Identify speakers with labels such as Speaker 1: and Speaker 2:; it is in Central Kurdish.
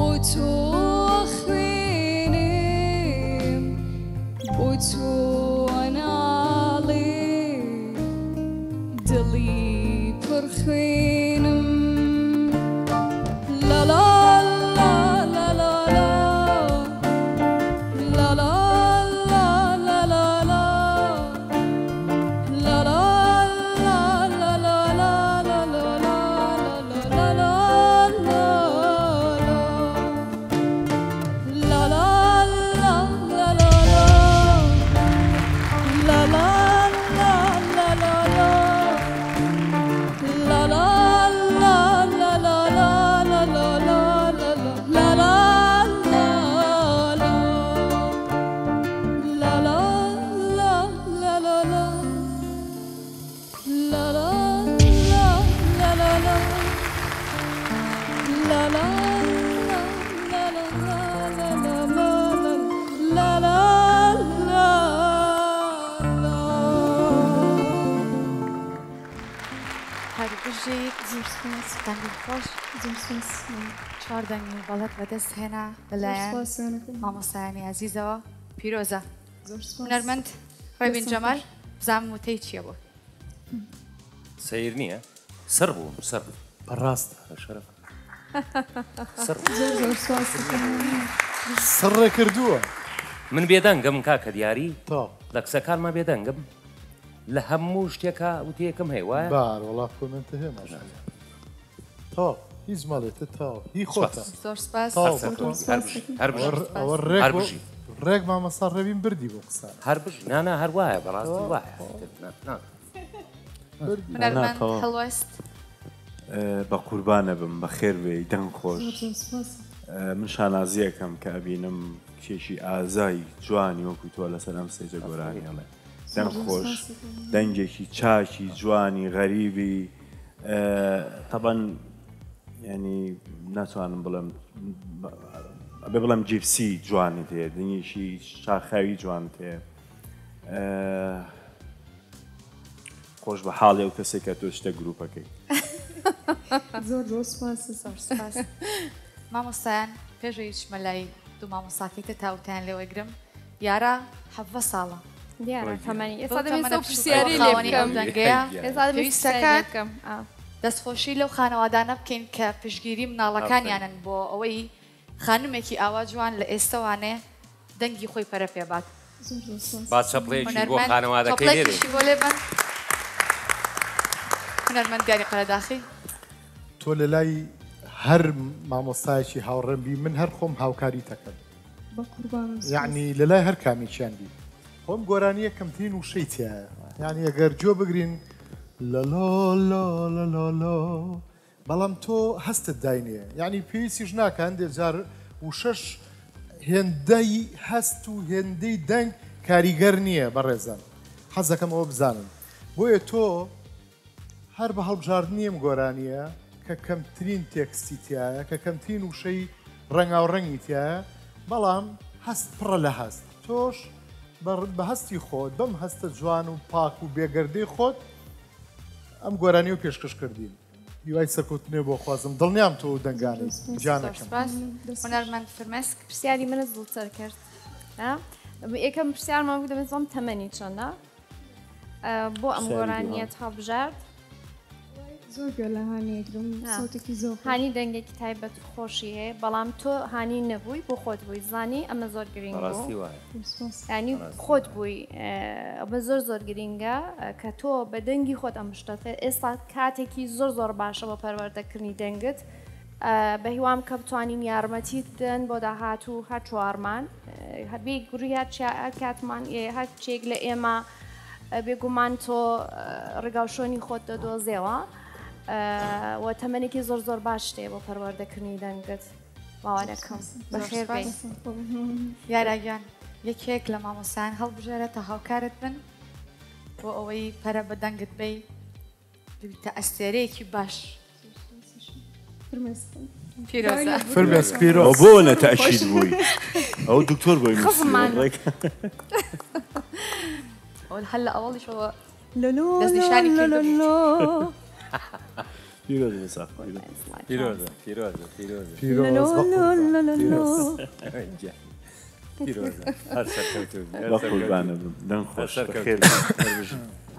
Speaker 1: چواردەنگی بەڵەت بەدەست هێنا لەلایەن مامۆستایانی عەزیزەوە پیرۆزە هونەرمەند ڕێبین جەمال بزانم وتەی چییە بۆ
Speaker 2: سەیر نییە سەر بووم سەر بەڕاستە شەرەف
Speaker 3: سڕێ کردووە
Speaker 2: من بێدەنگم کاکە دیاری لە قسەکانمە بێدەنگم لە هەموو شتێکە وتەیەکم هەیە وایە
Speaker 3: وەڵا کۆمنتە هێمە تا هیچ ماڵێتە تا هی خۆتە
Speaker 1: زۆر سپاس
Speaker 3: ڕێک مامەستا ڕێبین بردی بۆ قسە
Speaker 2: هەر بژی نانە هەر وایە بەڕاستی وایە
Speaker 1: هونەرمەند هەڵوەست
Speaker 4: بە قوربانە بم بە خێر بێ دەنگ خۆش من شانازیەکەم کە ئەبینم کێشی ئازایی جوانی وەکو تۆ لەسەر ئەم سێجە گۆرانی هەڵێ دەنگ خۆش دەنگێکی چاکی جوانی غەریبی طبعا ینی ناتوانم بڵێم بڵێم جیپسی جوانی تێ دنیشی شاخاوی جوان تێ خۆش بە حاڵێ و کەسێکە تۆ شتە گروپەکەی
Speaker 1: زۆر زۆر سپاس مامۆستایان پێشەوەی چمە لای دوو مامۆستاکەیتە تاوتیان لێوەگرم یارە 17 ساڵە دەستخۆشی لەو خانەوادانە بکەین کە پشتگیری مناڵەکانیانن بۆ ئەوەی خانومێکی ئاوا جوان لە ئێستاوانێ دەنگی خۆی پەرە پێبات
Speaker 2: با چەپڵەیەکی بۆ خانەوادەکەی لێرێ
Speaker 1: هونەرمەند دیاری قەرەداخی
Speaker 3: تۆ لە لای هەر مامۆستایەکی هاوڕێم من هەر خۆم هاوکاری تەکەم یعنی لە لای هەر کامیچیان بی خۆم گۆرانیە کەمترین وشەی تایە یعنی ئەگەر جۆ بگرین لە بەڵام تۆ هەستت داینێ یعنی پێویستیش ناکە هەندێک جار وشەش هێندەی هەست و هێندەی دەنگ کاریگەر نییە بەڕێزان حەز دەکەم ئەوە بزانم بۆیە تۆ هەر بە هەڵبژاردننی ئەم گۆرانیە کە کەمترین تێکستی تایە کە کەمترین وشەی ڕەنگاوڕەنگی تایە بەڵام هەست پڕە لە هەست تۆش بە هەستی خۆت بەم هەستە جوان و پاک و بێگەردەی خۆت ئەم گۆرانی و پێشکەش کردین هیوای سەرکەوتنێ بۆ خوازم دڵنیام تۆ دەنگانێ جانەکەم
Speaker 1: هونەرمەند فرمێسک
Speaker 5: پرسیاری منت زوڵتر کرد یەکەم پرسیارمان بوو دەبێت تەمەنی چەندە بۆ ئەم گۆرانیەت هەڵبژارد
Speaker 6: زۆر گەلەهانێکم سۆتێکی زۆر
Speaker 5: هانی دەنگێکی تایبەت خۆشی هەیە بەڵام تۆ هانی نەبووی بۆ خۆت بووی زانی ئەمە زۆر گرنگ بوو ینی خۆت بووی ئەمە زۆر گرنگە کە تۆ بە دەنگی خۆت ئەم شتەکە ئێستا کاتێکی زۆر باشە بە پەروەردەکردنی دەنگت بە هیوام کە بتوانین یارمەتیت دەن بۆ داهاتوو هەر چوارمان هەبێ گوڕیات کاتمان هەر چێک لە ئێمە بێگومان تۆ ڕێگاوشۆنی خۆت دەدۆزێەوە و تەمەنێکی زۆر باش تێ بۆ پەروەردەکردنی دەنگت باوارەکەم بەخێر
Speaker 1: یاراگیان یەکێک لە مامۆستایان هەڵبژێرە تا هاوکارت بن بۆ ئەوەی پەرە بە دەنگت بێ ببیتە ئەستێرەیەکی باش
Speaker 3: فرمێس پیرۆز
Speaker 4: بۆ نەتەئکید بووی ئەو دکتۆر بۆی
Speaker 1: هەل لە ئەوڵیشەوە
Speaker 6: دەستنیشانی
Speaker 4: پیرۆزە ساق
Speaker 2: پیرۆزە
Speaker 4: بە قوربانە بم دەنگ خۆش بەخێر